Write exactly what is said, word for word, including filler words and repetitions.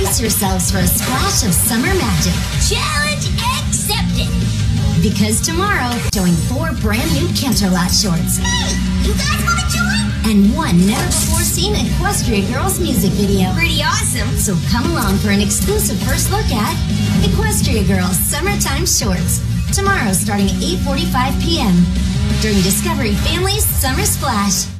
Brace yourselves for a splash of summer magic. Challenge accepted. Because tomorrow, showing four brand new Canterlot shorts. Hey, you guys want to join? And one never-before-seen Equestria Girls music video. Pretty awesome. So come along for an exclusive first look at Equestria Girls Summertime Shorts. Tomorrow starting at eight forty-five p m during Discovery Family's Summer Splash.